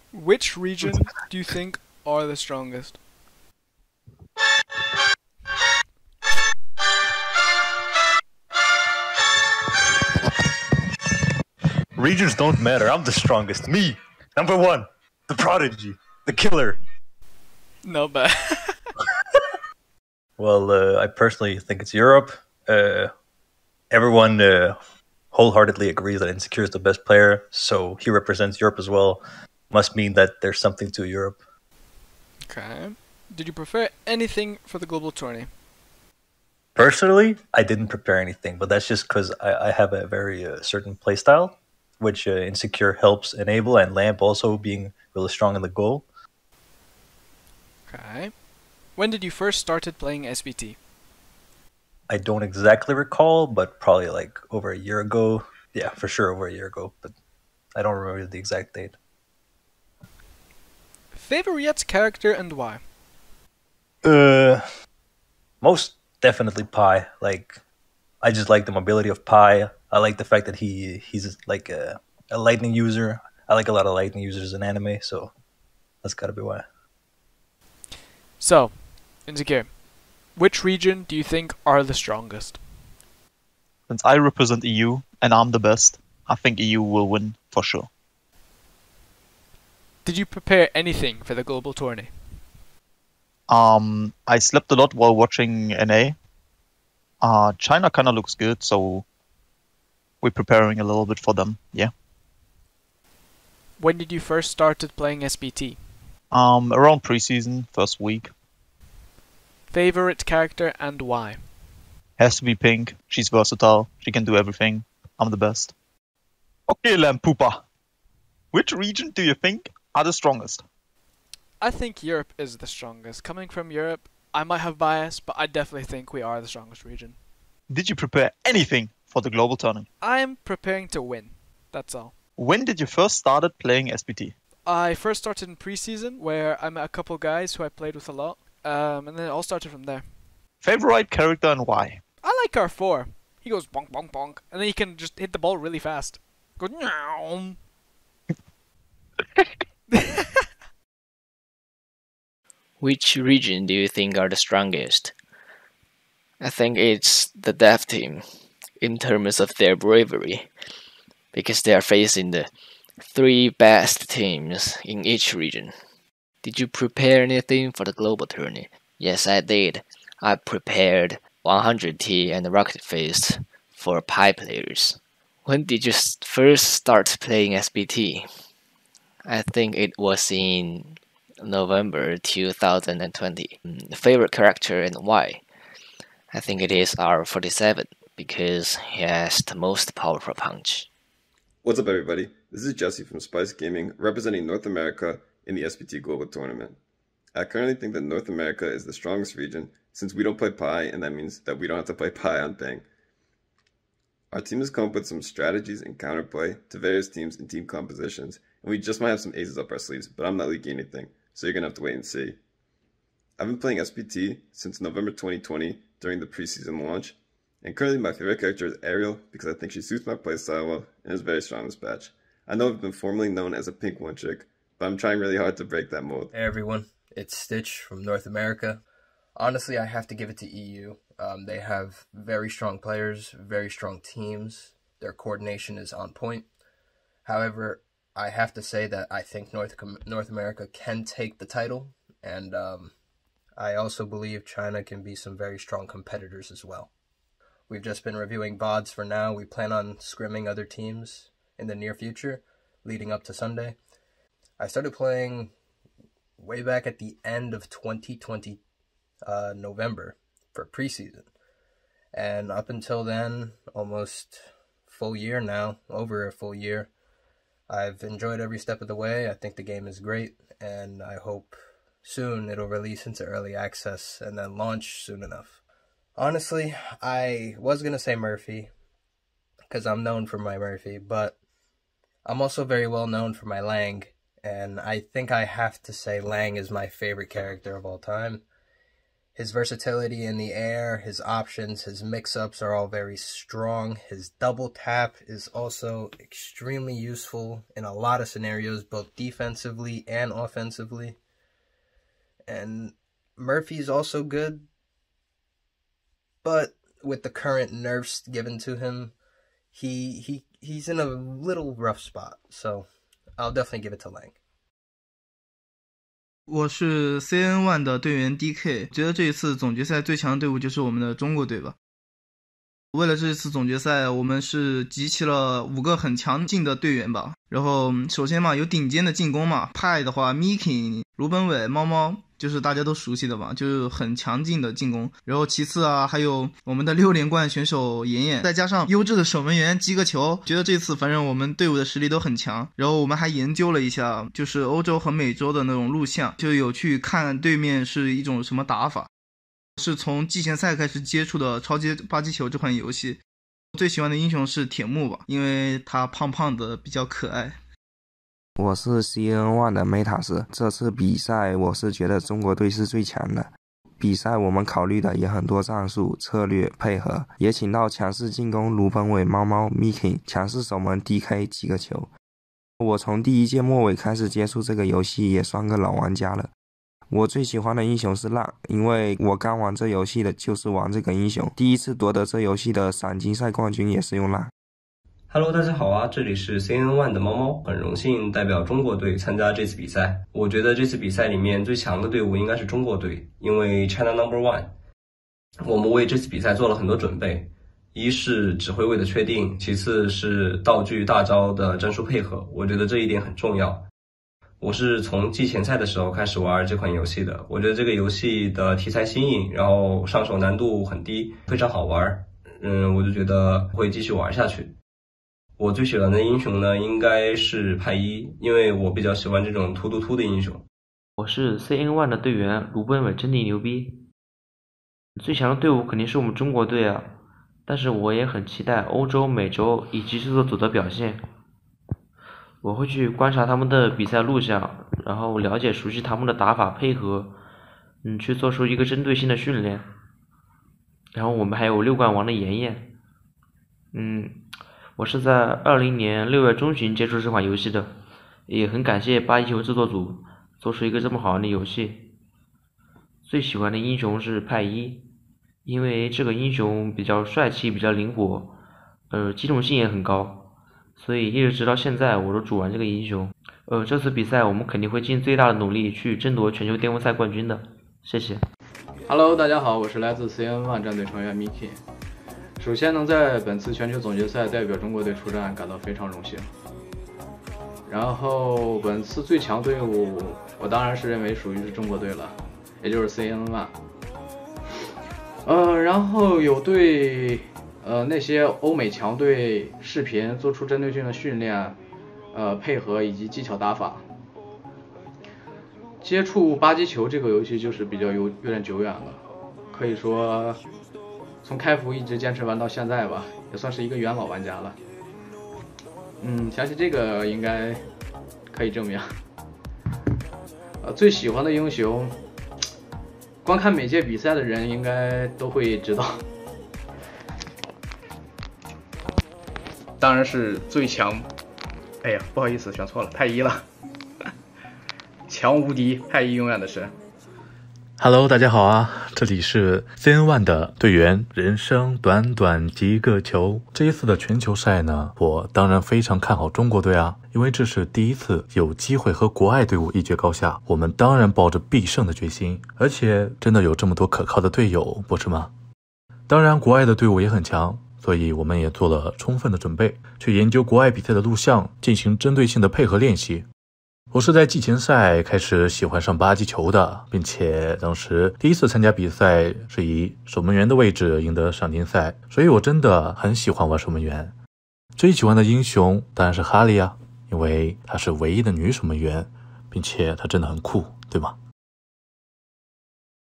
Which region do you think are the strongest? Regions don't matter. I'm the strongest. Me, number one, the prodigy, the killer. No, but Well, I personally think it's Europe. Uh, Everyone wholeheartedly agrees that Insecure is the best player, so he represents Europe as well. Must mean that there's something to Europe. okay. Did you prefer anything for the global tourney? Personally, I didn't prepare anything, but that's just because I have a very certain playstyle, which Insecure helps enable, and Lamp also being really strong in the goal. Okay. When did you first started playing SBT? I don't exactly recall, but probably like over a year ago. Yeah, for sure over a year ago, but I don't remember the exact date. Favorite character and why? Uh, Most definitely Pi. Like, I just like the mobility of Pi. I like the fact that he's like a lightning user. I like a lot of lightning users in anime, so that's gotta be why. So, Insecure, which region do you think are the strongest? Since I represent EU and I'm the best, I think EU will win for sure. Did you prepare anything for the global tourney? I slept a lot while watching NA. China kind of looks good, so we're preparing a little bit for them. Yeah. When did you first started playing SBT? Around preseason, first week. Favorite character and why? Has to be Pink. She's versatile. She can do everything. I'm the best. Okay, Lampupa. Which region do you think are the strongest? I think Europe is the strongest. Coming from Europe, I might have bias, but I definitely think we are the strongest region. Did you prepare anything for the global tournament? I am preparing to win. That's all. When did you first started playing SBT? I first started in preseason, where I met a couple guys who I played with a lot, and then it all started from there. Favorite character and why? I like R4. He goes bonk bonk bonk, and then he can just hit the ball really fast. Go meow. Which region do you think are the strongest? I think it's the Dev team in terms of their bravery, because they are facing the three best teams in each region. Did you prepare anything for the global tourney? Yes, I did. I prepared 100T and Rocket Fist for Pi players. When did you first start playing SBT? I think it was in November 2020. Favorite character and why? I think it is R47 because he has the most powerful punch. What's up, everybody? This is Jesse from Spice Gaming, representing North America in the SPT Global Tournament. I currently think that North America is the strongest region since we don't play Pi, and that means that we don't have to play Pi on Bang. Our team has come up with some strategies and counterplay to various teams and team compositions, and we just might have some aces up our sleeves, but I'm not leaking anything, so you're going to have to wait and see. I've been playing SPT since November 2020 during the preseason launch, and currently my favorite character is Ariel because I think she suits my playstyle well and is very strong in this patch. I know I've been formerly known as a pink one chick, but I'm trying really hard to break that mold. Hey everyone, it's Stitch from North America. Honestly, I have to give it to EU. They have very strong players, very strong teams. Their coordination is on point. However, I have to say that I think North America can take the title, and I also believe China can be some very strong competitors as well. We've just been reviewing VODs for now. We plan on scrimming other teams in the near future, leading up to Sunday. I started playing way back at the end of 2020, November, for preseason. And up until then, almost full year now, over a full year, I've enjoyed every step of the way. I think the game is great, and I hope soon it'll release into early access and then launch soon enough. Honestly, I was going to say Murphy, because I'm known for my Murphy, but I'm also very well known for my Lang, and I think I have to say Lang is my favorite character of all time. His versatility in the air, his options, his mix-ups are all very strong. His double tap is also extremely useful in a lot of scenarios, both defensively and offensively. And Murphy's also good, but with the current nerfs given to him, he's in a little rough spot. So I'll definitely give it to Lang. 我是 CN1 的队员 DK， 觉得这一次总决赛最强的队伍就是我们的中国队吧。为了这次总决赛，我们是集齐了5个很强劲的队员吧。然后首先嘛，有顶尖的进攻嘛，派的话 Miki、卢本伟、猫猫，就是大家都熟悉的吧，就是很强劲的进攻。然后其次啊，还有我们的6连冠选手妍妍，再加上优质的守门员击个球，觉得这次反正我们队伍的实力都很强。然后我们还研究了一下，就是欧洲和美洲的那种录像，就有去看对面是一种什么打法。是从季前赛开始接触的超级巴基球这款游戏，最喜欢的英雄是铁木吧，因为他胖胖的比较可爱。 我是 CN1 的梅塔斯，这次比赛我是觉得中国队是最强的。比赛我们考虑的也很多战术、策略配合，也请到强势进攻卢本伟、猫猫、Miki， 强势守门 DK 几个球。我从第一届末尾开始接触这个游戏，也算个老玩家了。我最喜欢的英雄是浪，因为我刚玩这游戏的就是玩这个英雄，第一次夺得这游戏的闪金赛冠军也是用浪。 Hello， 大家好啊，这里是 CN1 的猫猫，很荣幸代表中国队参加这次比赛。我觉得这次比赛里面最强的队伍应该是中国队，因为 China No.1。我们为这次比赛做了很多准备，一是指挥位的确定，其次是道具大招的战术配合，我觉得这一点很重要。我是从季前赛的时候开始玩这款游戏的，我觉得这个游戏的题材新颖，然后上手难度很低，非常好玩。我就觉得会继续玩下去。我最喜欢的英雄呢，应该是派一，因为我比较喜欢这种突突突的英雄。 我是 CN1 的队员卢本伟，真的牛逼。最强的队伍肯定是我们中国队啊，但是我也很期待欧洲、美洲以及制作组的表现。我会去观察他们的比赛录像，然后了解熟悉他们的打法配合，去做出一个针对性的训练。然后我们还有6冠王的妍妍，我是在20年6月中旬接触这款游戏的，也很感谢巴西球制作组做出一个这么好玩的游戏。最喜欢的英雄是派一，因为这个英雄比较帅气，比较灵活，机动性也很高，所以一直到现在我都主玩这个英雄。这次比赛我们肯定会尽最大的努力去争夺全球巅峰赛冠军的，谢谢。 Hello， 大家好，我是来自 CN1 战队成员 Miki。首先能在本次全球总决赛代表中国队出战，感到非常荣幸。然后本次最强队伍，我当然是认为属于是中国队了，也就是 CN1。然后有对那些欧美强队视频做出针对性的训练，配合以及技巧打法。接触巴基球这个游戏就是比较有点久远了，可以说从开服一直坚持玩到现在吧，也算是一个元老玩家了。相信这个应该可以证明。最喜欢的英雄，观看每届比赛的人应该都会知道，当然是最强。哎呀，不好意思，选错了，派一了。强无敌，派一永远的神。 Hello， 大家好啊，这里是 CN1 的队员，人生短短几个球。这一次的全球赛呢，我当然非常看好中国队啊，因为这是第一次有机会和国外队伍一决高下，我们当然抱着必胜的决心，而且真的有这么多可靠的队友，不是吗？当然国外的队伍也很强，所以我们也做了充分的准备，去研究国外比赛的录像，进行针对性的配合练习。我是在季前赛开始喜欢上巴基球的，并且当时第一次参加比赛是以守门员的位置赢得赏金赛，所以我真的很喜欢玩守门员。最喜欢的英雄当然是哈利啊，因为她是唯一的女守门员，并且她真的很酷，对吗？